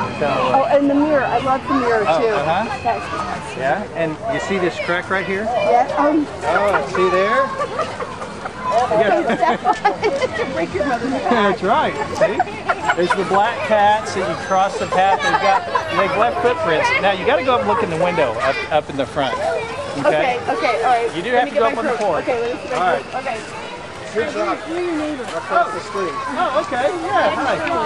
Oh, and the mirror. I love the mirror too. Uh-huh. That's nice. Yeah, and you see this crack right here? Yeah. Oh, see there? Break your mother's back. That's right. See? There's the black cats that you cross the path. They've left footprints. Now you got to go up and look in the window up in the front. Okay, all right. You do have to go up on the porch. Okay, let me see. All right. Okay. Good job. We're your neighbor. Across the street. Oh, okay. Yeah. Hi.